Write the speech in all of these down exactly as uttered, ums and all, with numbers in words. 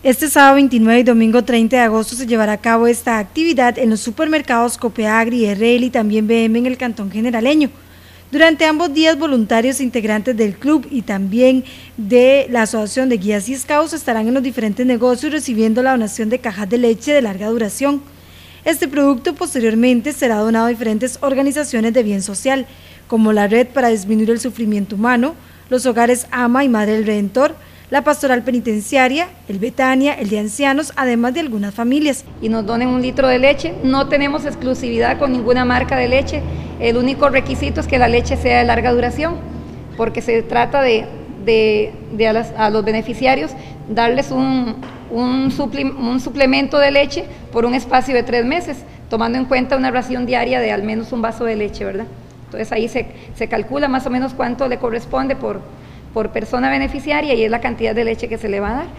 Este sábado veintinueve y domingo treinta de agosto se llevará a cabo esta actividad en los supermercados Copeagri, R L y también B M en el Cantón Generaleño. Durante ambos días, voluntarios integrantes del club y también de la Asociación de Guías y Scouts estarán en los diferentes negocios recibiendo la donación de cajas de leche de larga duración. Este producto posteriormente será donado a diferentes organizaciones de bien social, como la Red para Disminuir el Sufrimiento Humano, los Hogares Ama y Madre del Redentor, la Pastoral Penitenciaria, el Betania, el de Ancianos, además de algunas familias. Y nos donen un litro de leche. No tenemos exclusividad con ninguna marca de leche, el único requisito es que la leche sea de larga duración, porque se trata de, de, de a, las, a los beneficiarios darles un, un, suple, un suplemento de leche por un espacio de tres meses, tomando en cuenta una ración diaria de al menos un vaso de leche, ¿verdad? Entonces ahí se, se calcula más o menos cuánto le corresponde por por persona beneficiaria y es la cantidad de leche que se le va a dar.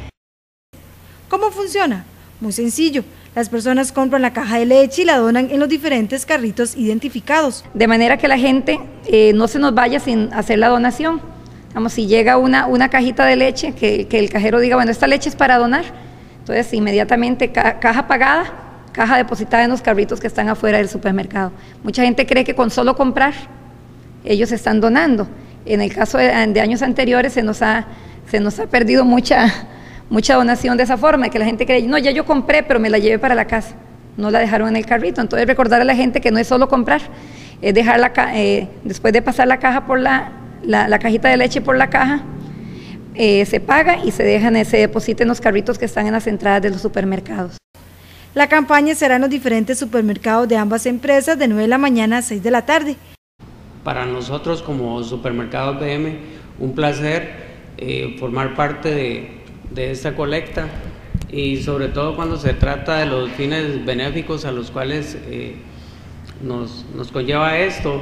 ¿Cómo funciona? Muy sencillo. Las personas compran la caja de leche y la donan en los diferentes carritos identificados. De manera que la gente eh, no se nos vaya sin hacer la donación. Vamos, si llega una, una cajita de leche, que, que el cajero diga, bueno, esta leche es para donar. Entonces, inmediatamente ca caja pagada, caja depositada en los carritos que están afuera del supermercado. Mucha gente cree que con solo comprar, ellos están donando. En el caso de, de años anteriores se nos ha, se nos ha perdido mucha, mucha donación de esa forma, que la gente cree, no, ya yo compré, pero me la llevé para la casa, no la dejaron en el carrito. Entonces recordar a la gente que no es solo comprar, es dejar la, eh, después de pasar la caja por la, la, la cajita de leche por la caja, eh, se paga y se dejan, se deposita en los carritos que están en las entradas de los supermercados. La campaña será en los diferentes supermercados de ambas empresas de nueve de la mañana a seis de la tarde. Para nosotros como Supermercados B M, un placer eh, formar parte de, de esta colecta y sobre todo cuando se trata de los fines benéficos a los cuales eh, nos, nos conlleva esto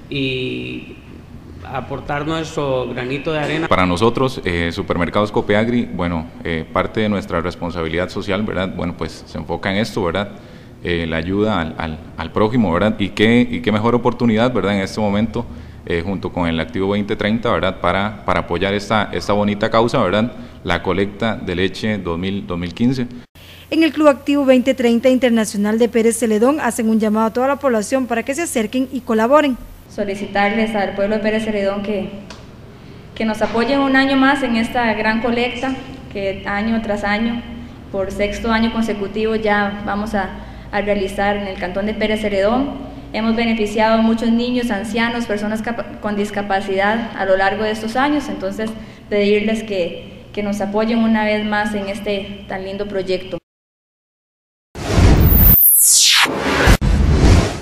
y aportar nuestro granito de arena. Para nosotros, eh, Supermercados Copeagri, bueno, eh, parte de nuestra responsabilidad social, ¿verdad? Bueno, pues se enfoca en esto, ¿verdad? Eh, la ayuda al, al, al prójimo, ¿verdad? Y qué, y qué mejor oportunidad, ¿verdad? En este momento, eh, junto con el Activo veinte treinta, ¿verdad? Para, para apoyar esta, esta bonita causa, ¿verdad? La colecta de leche dos mil quince. En el Club Activo veinte treinta Internacional de Pérez Celedón hacen un llamado a toda la población para que se acerquen y colaboren. Solicitarles al pueblo de Pérez Celedón que, que nos apoyen un año más en esta gran colecta, que año tras año, por sexto año consecutivo ya vamos a a realizar en el Cantón de Pérez Celedón. Hemos beneficiado a muchos niños, ancianos, personas con discapacidad a lo largo de estos años, entonces pedirles que, que nos apoyen una vez más en este tan lindo proyecto.